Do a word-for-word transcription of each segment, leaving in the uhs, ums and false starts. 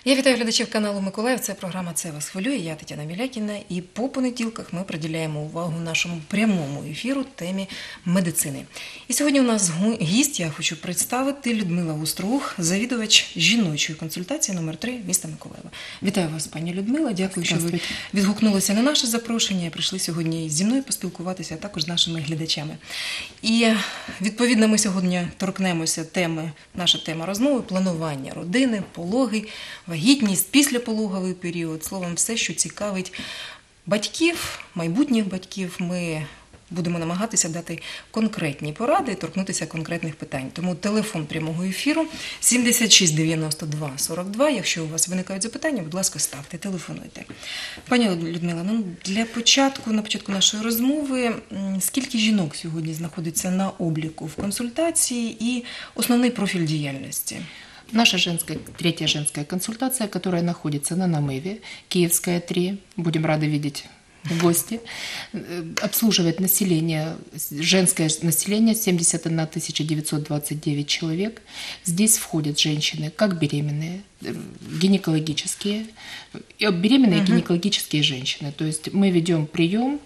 Я вітаю глядачів каналу Миколаїв. Це програма «Це вас хвилює». Я Тетяна Мілякіна. І по понеділках ми приділяємо увагу нашому прямому ефіру темі медицини. І сьогодні у нас гість, я хочу представити, Людмила Остроух, завідувач жіночої консультації номер три міста Миколаєва. Вітаю вас, пані Людмила. Дякую, що ви відгукнулися на наше запрошення і прийшли сьогодні зі мною поспілкуватися, а також з нашими глядачами. І, відповідно, ми сьогодні торкнемося теми, наша тема розмови – планування родини, пологи, вагітність, післяпологовий період, словом, все, що цікавить батьків, майбутніх батьків. Ми будемо намагатися дати конкретні поради і торкнутися конкретних питань. Тому телефон прямого ефіру сімдесят шість дев'яносто два сорок два. Якщо у вас виникають запитання, будь ласка, ставте, телефонуйте. Пані Людмила, ну, для початку, на початку нашої розмови, скільки жінок сьогодні знаходиться на обліку в консультації і основний профіль діяльності? Наша женская, третья женская консультация, которая находится на Намыве, Киевская, три, будем рады видеть в гости, обслуживает население, женское население семьдесят одна тысяча девятьсот двадцать девять человек. Здесь входят женщины как беременные, гинекологические, беременные угу. гинекологические женщины. То есть мы ведем прием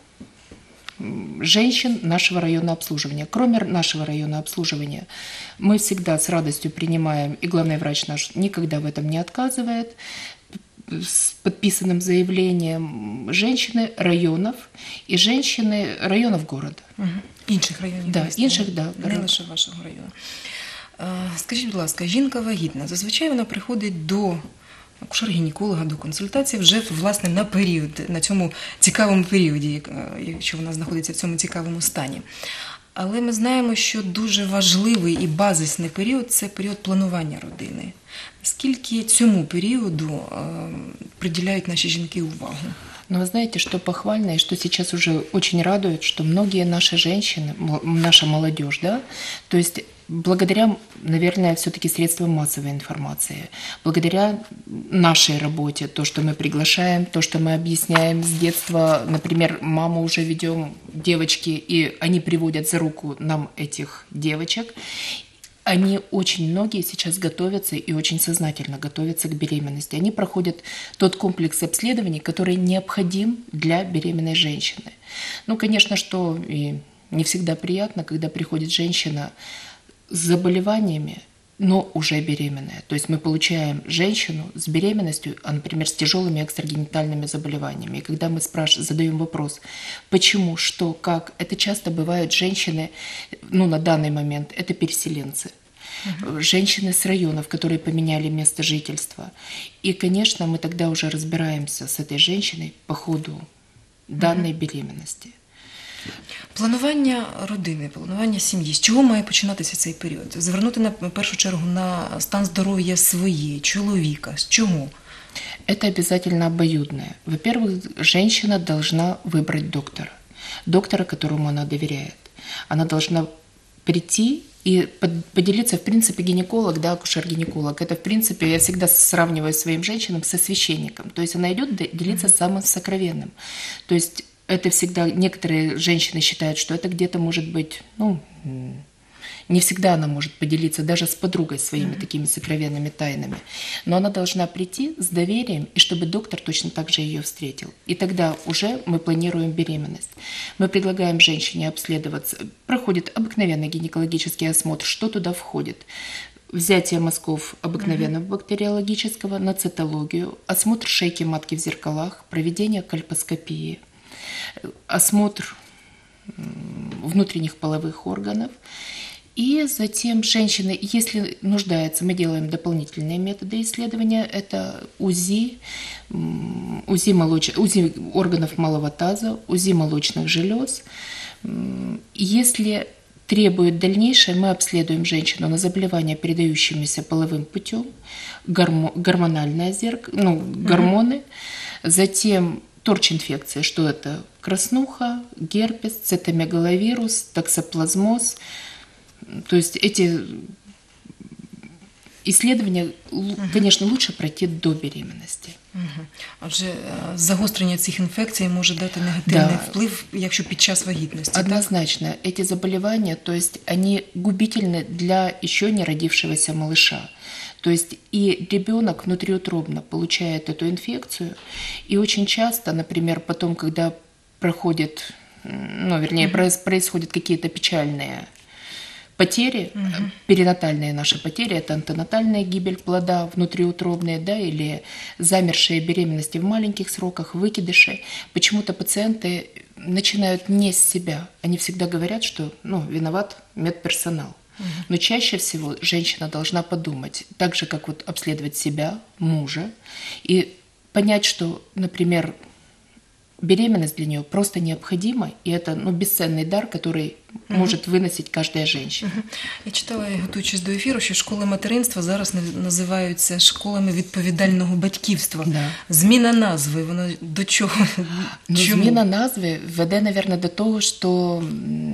женщин нашего района обслуживания. Кроме нашего района обслуживания, мы всегда с радостью принимаем, и главный врач наш никогда в этом не отказывает, с подписанным заявлением женщины районов и женщины районов города. Угу. Інших районів? Да, інших, да. Не лише вашого району. Скажіть, будь ласка, жінка вагітна, зазвичай вона приходить до акушер-гінеколога, до консультації вже, власне, на період, на цьому цікавому періоді, якщо вона знаходиться в цьому цікавому стані. Але ми знаємо, що дуже важливий і базисний період – це період планування родини. Скільки цьому періоду приділяють наші жінки увагу? Но вы знаете, что похвально и что сейчас уже очень радует, что многие наши женщины, наша молодежь, да, то есть благодаря, наверное, все-таки средствам массовой информации, благодаря нашей работе, то, что мы приглашаем, то, что мы объясняем с детства, например, маму уже ведем, девочки, и они приводят за руку нам этих девочек, они очень многие сейчас готовятся и очень сознательно готовятся к беременности. Они проходят тот комплекс обследований, который необходим для беременной женщины. Ну, конечно, что и не всегда приятно, когда приходит женщина с заболеваниями, но уже беременная. То есть мы получаем женщину с беременностью, а, например, с тяжелыми экстрагенитальными заболеваниями. И когда мы спрашиваем, задаем вопрос, почему, что, как, это часто бывают женщины, ну, на данный момент, это переселенцы. Uh-huh. Женщины с районов, которые поменяли место жительства. И, конечно, мы тогда уже разбираемся с этой женщиной по ходу данной uh-huh. беременности. Планування родини, планування сім'ї. З чого має починатися цей період? Звернути на першу чергу на стан здоров'я своєї, чоловіка. З чого? Это обязательно обоюдное. Во-первых, женщина должна выбрать доктора. Доктора, которому она доверяет. Она должна прийти и поделиться, в принципе, гинеколог, да, акушер-гинеколог. Это, в принципе, я всегда сравниваю своим женщинам со священником. То есть она идет делиться самым сокровенным. То есть это всегда, некоторые женщины считают, что это где-то может быть, ну, не всегда она может поделиться даже с подругой своими mm-hmm. такими сокровенными тайнами. Но она должна прийти с доверием, и чтобы доктор точно так же ее встретил. И тогда уже мы планируем беременность. Мы предлагаем женщине обследоваться. Проходит обыкновенный гинекологический осмотр, что туда входит. Взятие мазков обыкновенного mm-hmm. бактериологического на цитологию, осмотр шейки матки в зеркалах, проведение кольпоскопии, осмотр внутренних половых органов. И затем женщины, если нуждается, мы делаем дополнительные методы исследования. Это УЗИ, УЗИ, молоч... УЗИ органов малого таза, УЗИ молочных желез. Если требует дальнейшее, мы обследуем женщину на заболевания, передающимися половым путем, гормо... гормональное зеркало, ну, гормоны. Mm-hmm. Затем торч-инфекция, что это? Краснуха, герпес, цитомегаловирус, токсоплазмоз. То есть эти исследования, угу. конечно, лучше пройти до беременности. Угу. Отже, загострення цих інфекцій може дати негативний да. вплив, якщо під час вагітності. Однозначно. Так? Эти заболевания, то есть они губительны для еще не родившегося малыша. То есть и ребенок внутриутробно получает эту инфекцию, и очень часто, например, потом, когда проходит, ну, вернее, mm-hmm. происходят какие-то печальные потери, mm-hmm. перинатальные наши потери, это антенатальная гибель плода, внутриутробные, да, или замершие беременности в маленьких сроках, выкидыши. Почему-то пациенты начинают не с себя. Они всегда говорят, что, ну, виноват медперсонал. Mm-hmm. Но чаще всего женщина должна подумать, так же, как вот обследовать себя, мужа, и понять, что, например, беременность для нее просто необходима, и это, ну, бесценный дар, который угу. может виносити кожна жінка. Угу. Я читала, готуючись до ефіру, що школи материнства зараз називаються школами відповідального батьківства. Да. Зміна назви, воно до чого? Ну, зміна назви веде, мабуть, до того, що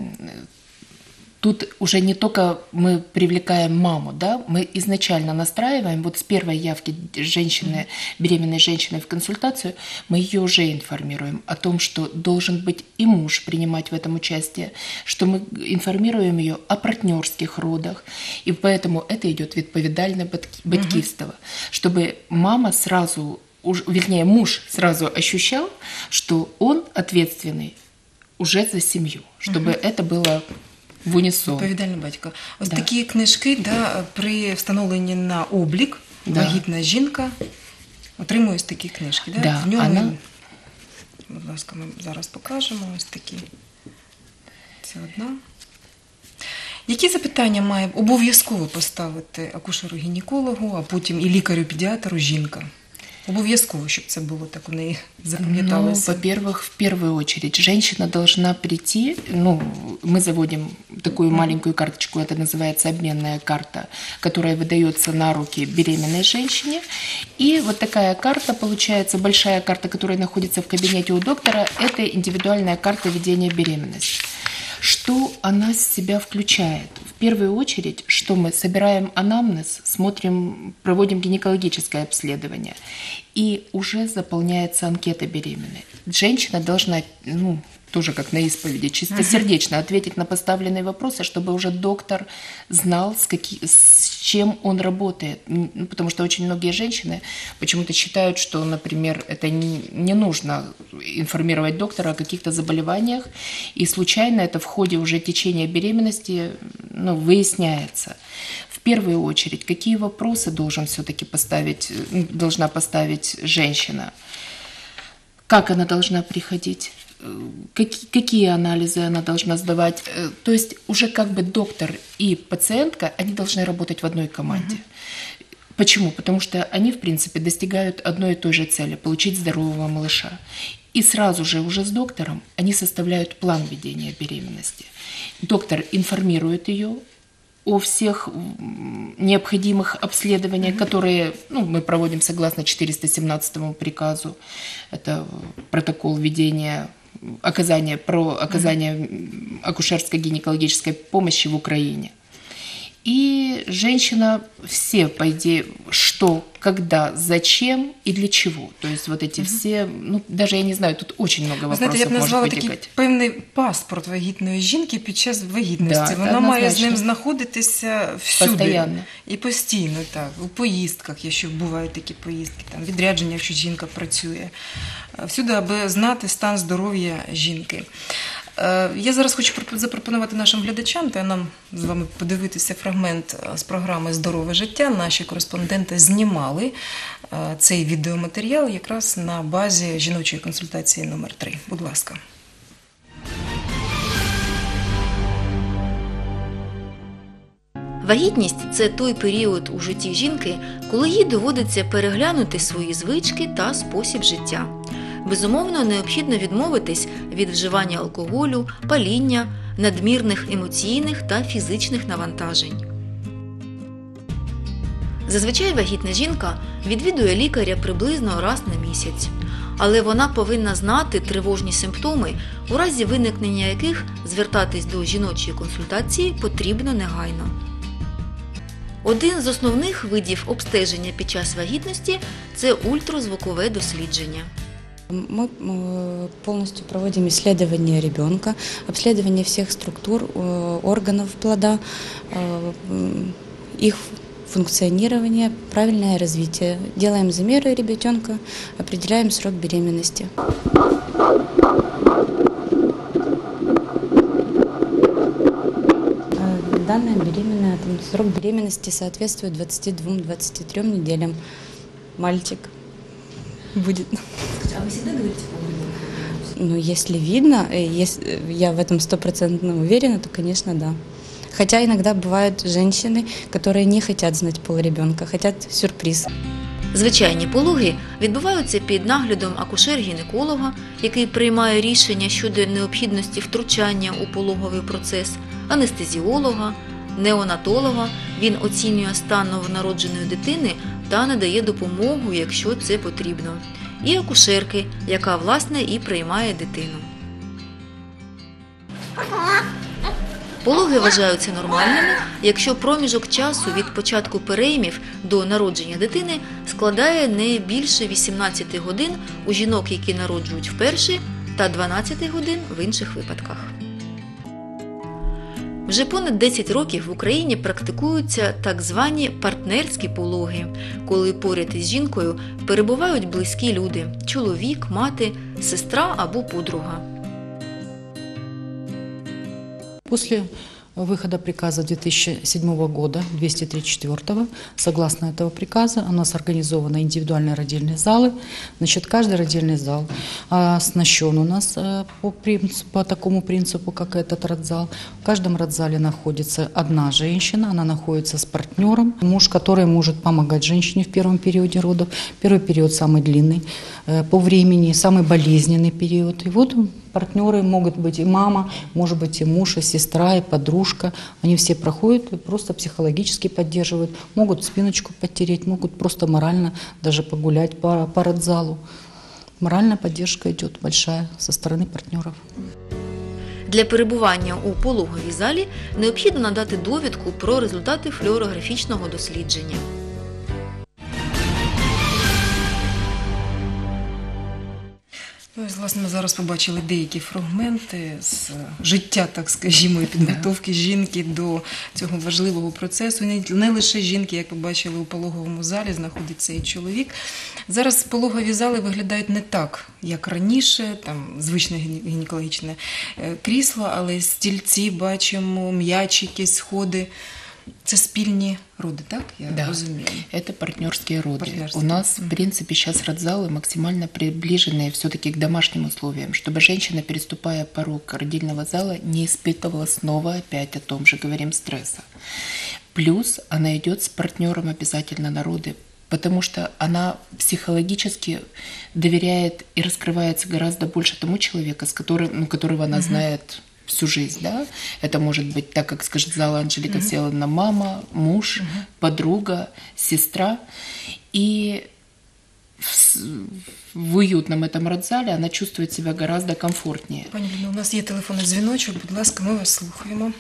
тут уже не только мы привлекаем маму, да, мы изначально настраиваем, вот с первой явки женщины, беременной женщины в консультацию, мы ее уже информируем о том, что должен быть и муж принимать в этом участие, что мы информируем ее о партнерских родах, и поэтому это идет відповідальне батьківство, угу. чтобы мама сразу, вернее, муж сразу ощущал, что он ответственный уже за семью, чтобы угу. это было в унісон. Відповідальний батько. Ось да. такі книжки, да, при встановленні на облік, да. вагітна жінка отримує ось такі книжки. Да? Да. В ньому, Она... будь ласка, ми зараз покажемо ось такі. Це одна. Які запитання має обов'язково поставити акушеру-гінекологу, а потім і лікарю-педіатру жінка? Обов'язково, щоб це було так у неї запам'яталося. Ну, во-первых, в первую очередь, женщина должна прийти, ну, мы заводим такую маленькую карточку, это называется обменная карта, которая выдается на руки беременной женщине. И вот такая карта, получается, большая карта, которая находится в кабинете у доктора, это индивидуальная карта ведения беременности. Что она с себя включает? В первую очередь, что мы собираем анамнез, смотрим, проводим гинекологическое обследование, и уже заполняется анкета беременной. Женщина должна, ну, тоже как на исповеди, чистосердечно ответить на поставленные вопросы, чтобы уже доктор знал, с, какие, с чем он работает. Ну, потому что очень многие женщины почему-то считают, что, например, это не, не нужно информировать доктора о каких-то заболеваниях, и случайно это в ходе уже течения беременности, ну, выясняется. В первую очередь, какие вопросы должен все-таки поставить, должна поставить женщина? Как она должна приходить? Какие, какие анализы она должна сдавать? То есть уже как бы доктор и пациентка, они должны работать в одной команде. Mm-hmm. Почему? Потому что они, в принципе, достигают одной и той же цели – получить здорового малыша. И сразу же уже с доктором они составляют план ведения беременности. Доктор информирует ее о всех необходимых обследованиях, mm-hmm. которые, ну, мы проводим согласно четыреста семнадцатому приказу. Это протокол ведения оказания, про оказание mm-hmm. акушерско-гинекологической помощи в Украине. И женщина все, по идее, что, когда, зачем и для чего. То есть вот эти угу. все, ну, даже я не знаю, тут очень много вопросов може виникати. Я б назвала такий певний паспорт вагітної жінки під час вагітності. Да, вона має з ним знаходитися всюди. Постоянно. І постійно, так. У поїздках, якщо бувають такі поїздки, там, відрядження, якщо жінка працює. Всюди, аби знати стан здоров'я жінки. Я зараз хочу запропонувати нашим глядачам та нам з вами подивитися фрагмент з програми «Здорове життя». Наші кореспонденти знімали цей відеоматеріал якраз на базі жіночої консультації номер три. Будь ласка. Вагітність – це той період у житті жінки, коли їй доводиться переглянути свої звички та спосіб життя. Безумовно, необхідно відмовитись від вживання алкоголю, паління, надмірних емоційних та фізичних навантажень. Зазвичай вагітна жінка відвідує лікаря приблизно раз на місяць. Але вона повинна знати тривожні симптоми, у разі виникнення яких звертатись до жіночої консультації потрібно негайно. Один з основних видів обстеження під час вагітності – це ультразвукове дослідження. Мы полностью проводим исследование ребенка, обследование всех структур, органов плода, их функционирование, правильное развитие. Делаем замеры ребятенка, определяем срок беременности. Данная беременная, там, срок беременности соответствует двадцати двум — двадцати трём неделям. Мальчик будет. А ви завжди говорите по Ну, если видно, э, если я в этом стопроцентно уверена, то, конечно, да. Хотя иногда бывают женщины, которые не хотят знать пол ребенка, хотят сюрприз. Звичайні пологи відбуваються під наглядом акушер-гінеколога, який приймає рішення щодо необхідності втручання у пологовий процес, анестезіолога, неонатолога. Він оцінює стан новонародженої дитини та надає допомогу, якщо це потрібно. І акушерки, яка, власне, і приймає дитину. Пологи вважаються нормальними, якщо проміжок часу від початку переймів до народження дитини складає не більше вісімнадцяти годин у жінок, які народжують вперше, та дванадцяти годин в інших випадках. Вже понад десять років в Україні практикуються так звані партнерські пологи, коли поряд із жінкою перебувають близькі люди – чоловік, мати, сестра або подруга. После выхода приказа две тысячи седьмого года, двести тридцать четвёртого, согласно этого приказа, у нас организованы индивидуальные родильные залы. Значит, каждый родильный зал оснащен у нас по, принципу, по такому принципу, как этот родзал. В каждом родзале находится одна женщина, она находится с партнером, муж, который может помогать женщине в первом периоде родов. Первый период самый длинный по времени, самый болезненный период. И вот партнеры могут быть и мама, может быть и муж, и сестра, и подружка. Они все проходят и просто психологически поддерживают. Могут спиночку подтереть, могут просто морально даже погулять по, по родзалу. Моральная поддержка идет большая со стороны партнеров. Для перебування у пологовій залі необхідно надати довідку про результати флюорографічного дослідження. Ну, ось, власне, ми зараз побачили деякі фрагменти з життя, так скажімо, і підготовки жінки до цього важливого процесу. Не, не лише жінки, як побачили, у пологовому залі знаходиться і чоловік. Зараз пологові зали виглядають не так, як раніше, там звичне гінекологічне крісло, але стільці бачимо, м'ячики, сходи. Это спільні роды, так? Я да, разумею. Это партнерские роды. Партнерские. У нас, в принципе, сейчас родзалы максимально приближены все-таки к домашним условиям, чтобы женщина, переступая порог родильного зала, не испытывала снова опять о том же, говорим, стресса. Плюс она идет с партнером обязательно на роды, потому что она психологически доверяет и раскрывается гораздо больше тому человеку, с которым, ну, которого она угу. знает всю жизнь, да? Это может быть, так как сказала Анжелика угу. Селовна, мама, муж, угу. подруга, сестра. И в, в уютном этом родзале она чувствует себя гораздо комфортнее. Пані Ліно, у нас є телефонний дзвіночок, будь ласка, ми вас слухаємо.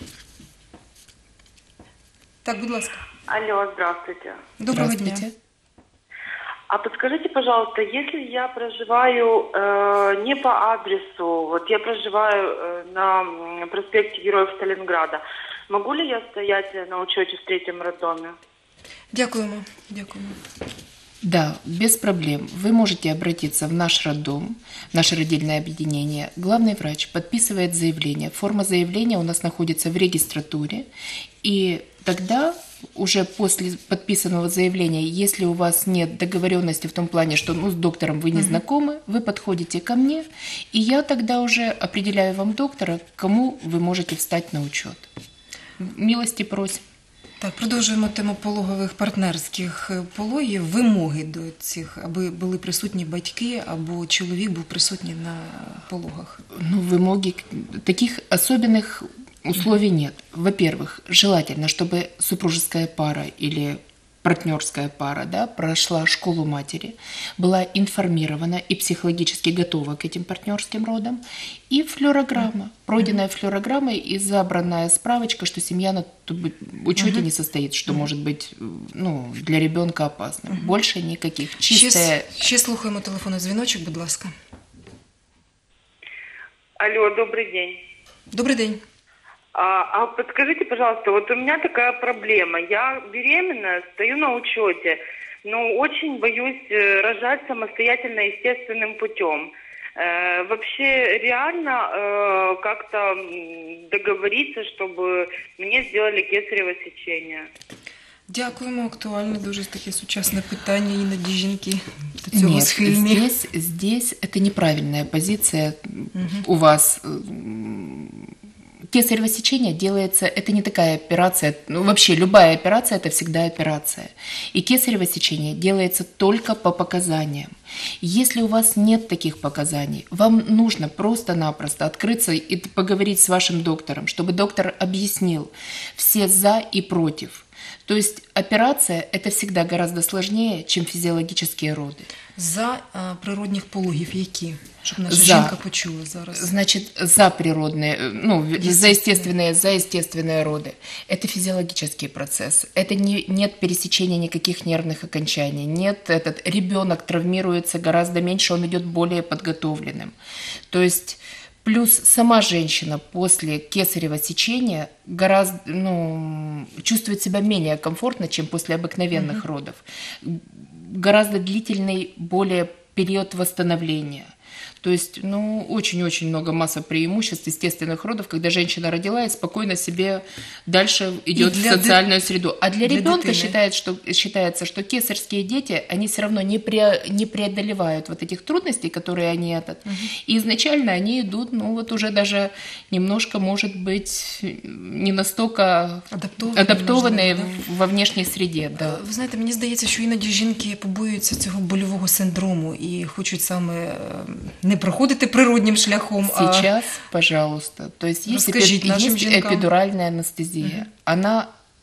Так, будь ласка. Алло, здравствуйте. Доброго Здравствуйте. дня. А подскажите, пожалуйста, если я проживаю э, не по адресу, вот я проживаю э, на проспекте Героев Сталинграда, могу ли я стоять на учете в третьем роддоме? Дякуємо, дякуємо. Да, без проблем. Вы можете обратиться в наш роддом, в наше родильное объединение. Главный врач подписывает заявление. Форма заявления у нас находится в регистратуре. И тогда, уже после подписанного заявления, если у вас нет договоренности в том плане, что ну, с доктором вы не знакомы, вы подходите ко мне, и я тогда уже определяю вам доктора, кому вы можете встать на учет. Милости просим. Так, продовжуємо тему пологових партнерських пологів. Вимоги до цих, аби були присутні батьки, або чоловік був присутній на пологах. Ну, вымоги, таких особенных условий нет. Во-первых, желательно, чтобы супружеская пара или партнерская пара, да, прошла школу матери, была информирована и психологически готова к этим партнерским родам, и флюорограмма, пройденная флюорограмма и забранная справочка, что семья на учете не состоит, что может быть, ну, для ребенка опасным. Больше никаких. Чистая... Ще, ще слухаємо телефонний дзвіночок, будь ласка. Алло, добрый день. Добрий день. А, а подскажите, пожалуйста, вот у меня такая проблема. Я беременна, стою на учете, но очень боюсь э, рожать самостоятельно естественным путем. Э, вообще реально э, как-то м, договориться, чтобы мне сделали кесарево сечение? Дякуємо. Актуальне дуже таке сучасне питання, іноді жінки до цього Нет, схильні. здесь, здесь это неправильная позиция у вас. Кесарево сечение делается, это не такая операция, ну вообще любая операция это всегда операция. И кесарево сечение делается только по показаниям. Если у вас нет таких показаний, вам нужно просто-напросто открыться и поговорить с вашим доктором, чтобы доктор объяснил все за и против. То есть операция – это всегда гораздо сложнее, чем физиологические роды. За а, природних пологів які? Щоб наша За. жінка почула зараз. Значит, за природные, ну, за естественные, за естественные роды. Это физиологический процесс. Это не, нет пересечения никаких нервных окончаний. Нет, этот ребенок травмируется гораздо меньше, он идет более подготовленным. То есть плюс сама женщина после кесарево сечения гораздо, ну, чувствует себя менее комфортно, чем после обыкновенных mm-hmm. родов. Гораздо длительный, более период восстановления. То есть, ну, очень-очень много масса преимуществ естественных родов, когда женщина родила и спокойно себе дальше идет в социальную д... среду. А для, для ребенка считает, что, считается, что кесарские дети, они все равно не, пре, не преодолевают вот этих трудностей, которые они этот. Угу. И изначально они идут, ну, вот уже даже немножко, может быть, не настолько адаптованные, адаптованные можливо, да? во внешней среде. Да. Ви знаєте, мені здається, що іноді жінки побоюються цього больового синдрому і хочуть саме не проходити природним шляхом. Сейчас, а... пожалуйста. То есть есть, эпи... есть эпидуральная анестезия. Угу. Она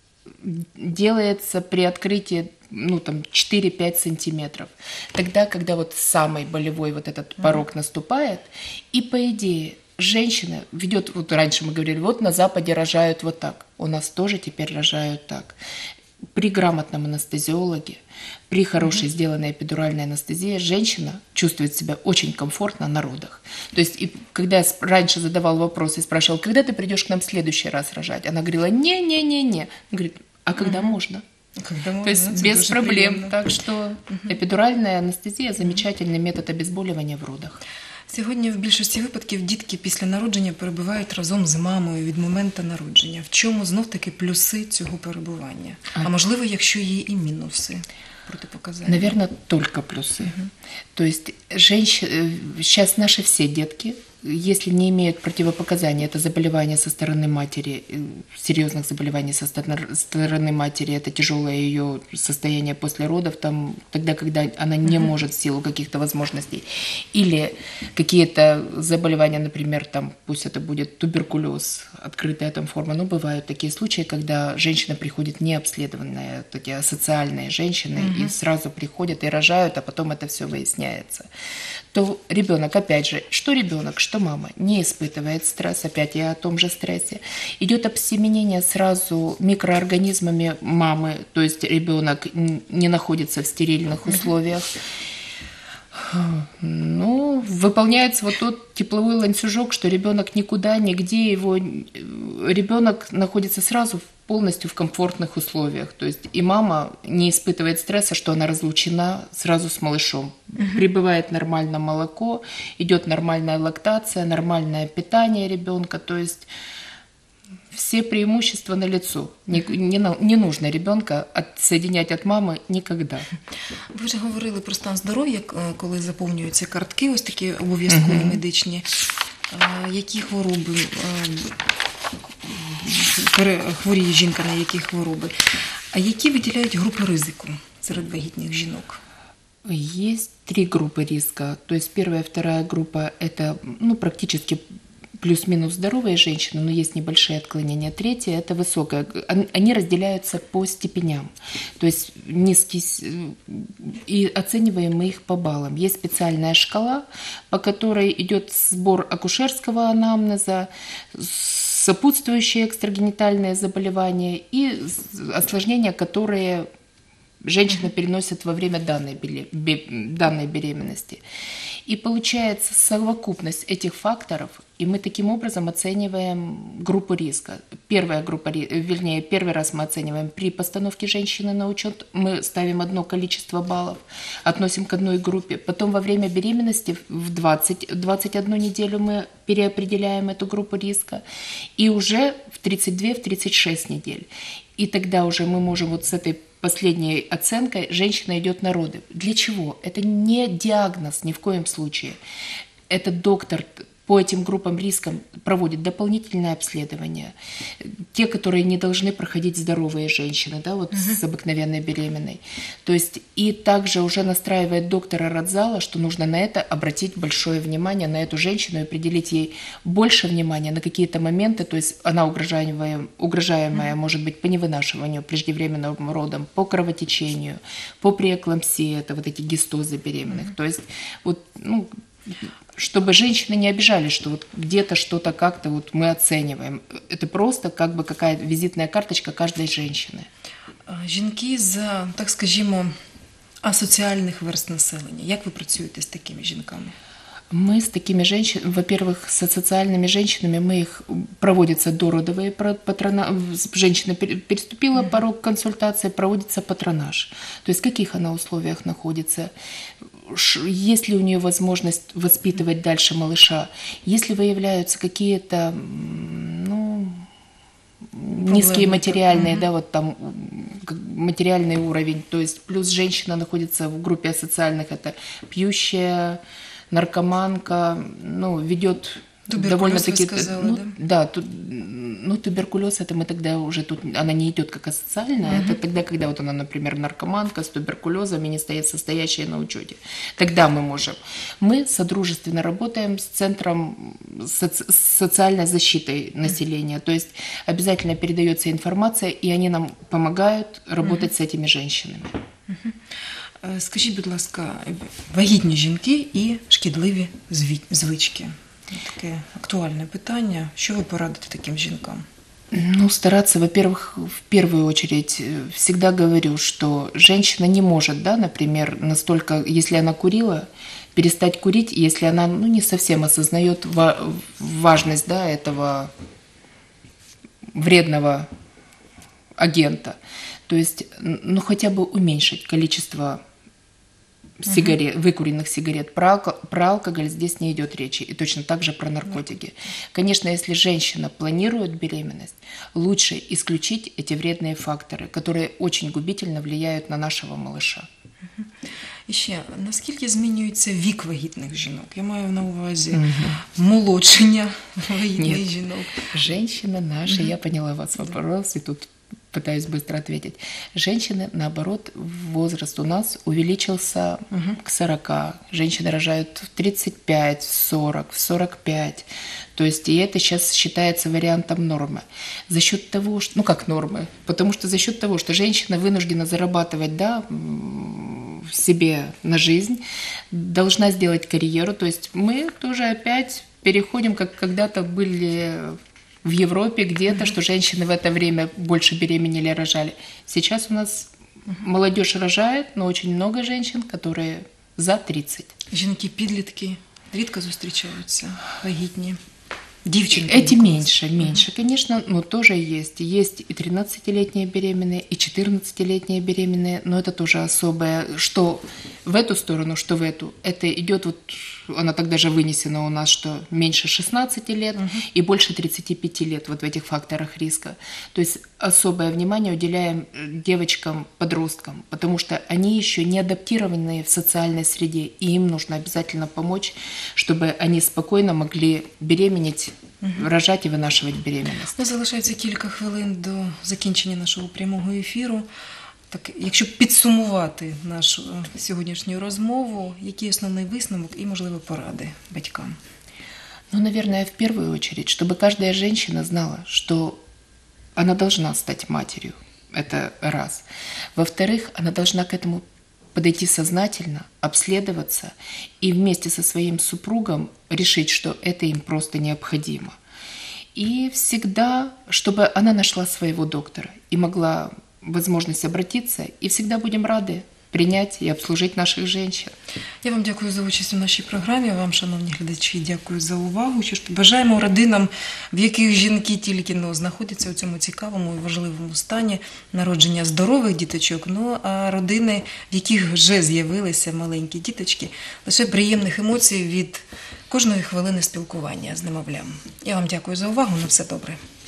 делается при открытии, ну, там, четыре-пять сантиметров. Тогда, когда вот самый болевой вот этот порог угу. наступает, и по идее женщина ведет, вот раньше мы говорили, вот на Западе рожают вот так. У нас тоже теперь рожают так. При грамотном анестезиологе, при хорошей mm-hmm. сделанной эпидуральной анестезии женщина чувствует себя очень комфортно на родах. То есть, и когда я раньше задавал вопрос и спрашивал, когда ты придешь к нам в следующий раз рожать, она говорила, не-не-не-не. Говорит, а когда mm-hmm. можно? Когда можно? То есть, это без проблем. Приемно. Так что mm-hmm. эпидуральная анестезия – замечательный метод обезболивания в родах. Сьогодні в більшості випадків дітки після народження перебувають разом з мамою від моменту народження. В чому знов-таки плюси цього перебування? А, а можливо, якщо є і мінуси протипоказання? Наверное, только плюсы. Угу. То есть женщины, сейчас наши все детки, если не имеют противопоказаний, это заболевание со стороны матери, серьезных заболеваний со стороны матери, это тяжелое ее состояние после родов, там, тогда, когда она не mm-hmm. может в силу каких-то возможностей, или какие-то заболевания, например, там, пусть это будет туберкулез, открытая там форма, но бывают такие случаи, когда женщина приходит необследованная, такие асоциальные женщины, mm-hmm. и сразу приходят и рожают, а потом это все выясняется. То ребенок, опять же, что ребенок, что мама, не испытывает стресс, опять я о том же стрессе. Идет обсеменение сразу микроорганизмами мамы, то есть ребенок не находится в стерильных условиях. Ну, выполняется вот тот тепловой ланцюжок, что ребенок никуда, нигде его... Ребенок находится сразу полностью в комфортных условиях. То есть и мама не испытывает стресса, что она разлучена сразу с малышом. Угу. Прибывает нормально молоко, идет нормальная лактация, нормальное питание ребенка. То есть все преимущества налицо. Не, не, не нужно ребенка отсоединять от мами ніколи. Ви вже говорили про стан здоров'я, коли заповнюються картки, ось такі обов'язкові uh-huh. медичні. Які хвороби, хворіє жінка на які хвороби? А які виділяють групи ризику серед вагітних жінок? Есть три группы риска. То есть первая, вторая группа – это ну, практически плюс-минус здоровые женщины, но есть небольшие отклонения. Третья – это высокая. Они разделяются по степеням. То есть низкий, и оцениваем мы их по баллам. Есть специальная шкала, по которой идет сбор акушерского анамнеза, сопутствующие экстрагенитальные заболевания и осложнения, которые женщина переносит во время данной, данной беременности. И получается совокупность этих факторов, и мы таким образом оцениваем группу риска. Первая группа, вернее, первый раз мы оцениваем при постановке женщины на учет, мы ставим одно количество баллов, относим к одной группе. Потом во время беременности в двадцать, двадцать одну неделю мы переопределяем эту группу риска, и уже в тридцать две, в тридцать шесть недель. И тогда уже мы можем вот с этой последней оценкой женщина идет на роды. Для чего? Это не диагноз ни в коем случае. Это доктор по этим группам рискам проводит дополнительное обследование. Те, которые не должны проходить здоровые женщины, да, вот uh-huh. с обыкновенной беременной. То есть и также уже настраивает доктора родзала, что нужно на это обратить большое внимание, на эту женщину и определить ей больше внимания на какие-то моменты. То есть она угрожаемая, угрожаемая uh-huh. может быть по невынашиванию, преждевременным родам, по кровотечению, по преэклампсии, это вот эти гистозы беременных. Uh-huh. То есть вот, ну, чтобы женщины не обижались, что вот где-то что-то как-то вот мы оцениваем. Это просто как бы какая-то візитна карточка каждой женщины. Жінки з, так скажімо, асоціальних верст населення. Як ви працюєте з такими жінками? Мы с такими женщинами, во-первых, с социальными женщинами, мы их, проводятся дородовые патронажи, женщина переступила mm-hmm. порог консультации, проводится патронаж. То есть в каких она условиях находится, есть ли у нее возможность воспитывать дальше малыша, если выявляются какие-то, ну, проблемы, низкие материальные, mm-hmm. да, вот там материальный уровень, то есть плюс женщина находится в группе асоциальных, это пьющая, наркоманка, ну, ведет довольно-таки... Сказала, ну, да? Да, тут, ну, туберкулез, это мы тогда уже тут, она не идет как асоциальная, uh-huh. это тогда, когда вот она, например, наркоманка с туберкулезом и не стоит состоящая на учете. Тогда мы можем. Мы содружественно работаем с Центром соци- социальной защиты населения, uh-huh. то есть обязательно передается информация, и они нам помогают работать uh-huh. с этими женщинами. Uh-huh. Скажіть, будь ласка, вагітні жінки і шкідливі звички. Таке актуальне питання. Що ви порадите таким жінкам? Ну, стараться, во-первых, в первую очередь, всегда говорю, что женщина не может, да, например, настолько, если она курила, перестать курить, если она, ну, не совсем осознает важность, да, этого вредного агента. То есть, ну, хотя бы уменьшить количество сигарет, uh-huh. выкуренных сигарет. Про, алко, про алкоголь здесь не идет речи. И точно так же про наркотики. Uh-huh. Конечно, если женщина планирует беременность, лучше исключить эти вредные факторы, которые очень губительно влияют на нашего малыша. Uh-huh. І ще, наскільки змінюється вік вагітних жінок? Я маю на увазі uh-huh. молодшення вагітних Нет. жінок. Женщина наша, uh-huh. я поняла вас вопрос, и тут пытаюсь быстро ответить. Женщины, наоборот, возраст у нас увеличился угу. к сорока. Женщины рожают в тридцать пять, в сорок, в сорок пять. То есть и это сейчас считается вариантом нормы. За счет того, что... Ну как нормы? Потому что за счет того, что женщина вынуждена зарабатывать, да, себе на жизнь, должна сделать карьеру. То есть мы тоже опять переходим, как когда-то были... в Европе где-то, mm-hmm. что женщины в это время больше беременели, рожали. Сейчас у нас mm-hmm. молодежь рожает, но очень много женщин, которые за тридцать. Жінки-підлітки рідко зустрічаються, вагітні. Дівчинки. Эти меньше, меньше, mm-hmm. конечно, но тоже есть. Есть и тринадцатилетние беременные, и четырнадцатилетние беременные, но это тоже особое, что в эту сторону, что в эту. Это идет вот, она тогда же вынесена у нас, что меньше шестнадцати лет uh-huh. и больше тридцати пяти лет вот в этих факторах риска. То есть особое внимание уделяем девочкам-подросткам, потому что они еще не адаптированные в социальной среде, и им нужно обязательно помочь, чтобы они спокойно могли беременеть, uh-huh. рожать і винашувати беременність. Ну, залишається кілька хвилин до закінчення нашого прямого ефіру. Так, якщо підсумувати нашу сьогоднішню розмову, який основний висновок і, можливо, поради батькам? Ну, наверное, в первую очередь, чтобы каждая женщина знала, что она должна стать матерью. Это раз. Во-вторых, она должна к этому подойти сознательно, обследоваться и вместе со своим супругом решить, что это им просто необходимо. И всегда, чтобы она нашла своего доктора и могла возможность обратиться, и всегда будем рады принять и обслужить наших женщин. Я вам дякую за участь у нашій програмі. Вам, шановні глядачі, дякую за увагу. Що ж, бажаємо родинам, в яких жінки тільки ну, знаходяться у цьому цікавому і важливому стані народження здорових діточок, ну а родини, в яких вже з'явилися маленькі діточки, лише приємних емоцій від кожної хвилини спілкування з немовлям. Я вам дякую за увагу. На все добре.